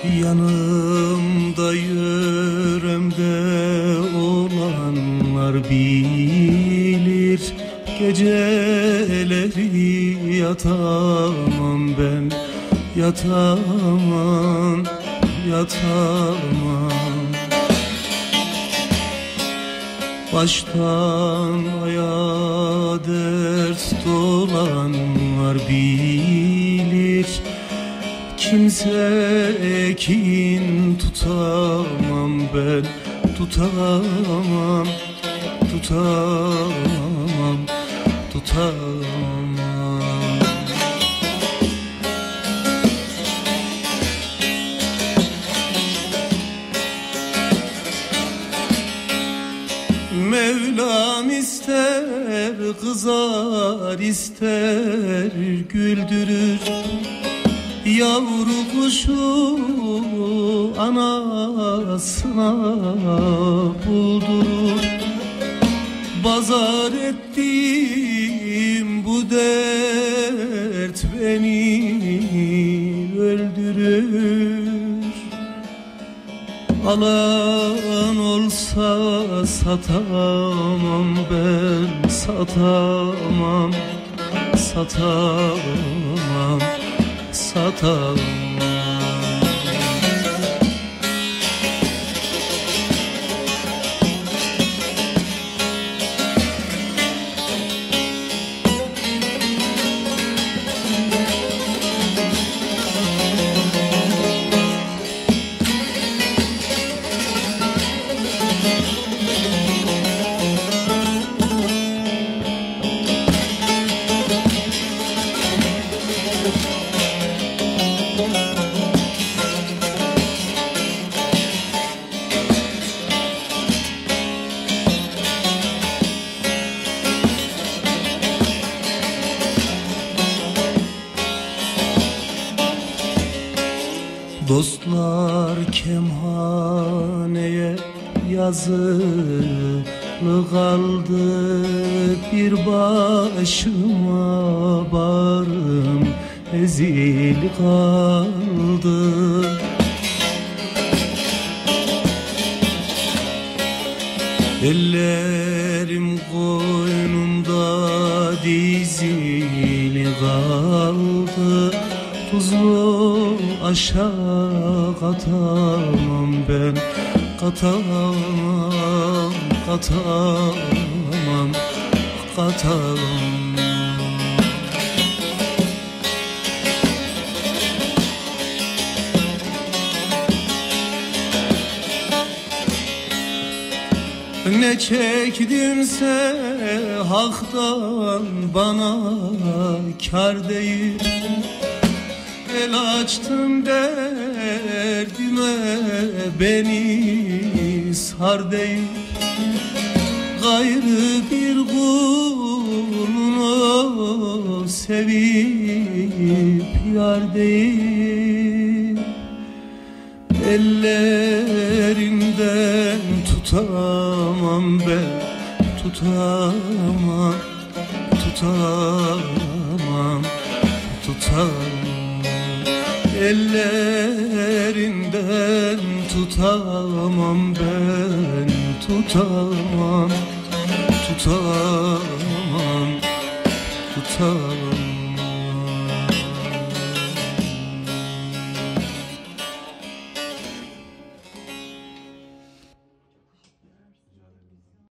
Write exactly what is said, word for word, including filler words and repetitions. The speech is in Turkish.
Yanımda yöremde olanlar bilir, geceleri yatamam ben, yatamam, yatamam. Baştan ayağa dert dolanlar bilir, kimse kin tutamam ben, tutamam, tutamam, tutamam. Mevlam ister kızar, ister güldürür. Yavru kuşu anasına buldurur. Bazar ettiğim bu dert beni öldürür. Alan olsa satamam ben, satamam, satamam, satamam. Dostlar kemhaneye yazılı kaldı, bir başıma barım ezil kaldı. Ellerim koynumda dizili kaldı, tuzlu aşağı katamam ben, katamam, katamam, katamam. Ne çektimse haktan bana kâr değil. El açtım derdime, beni sar değil. Gayrı bir kulunu sevip yar değil. Ellerinden tutamam ben, tutamam, tutamam, tutamam. Ellerinden tutamam ben, tutamam, tutamam, tutamam.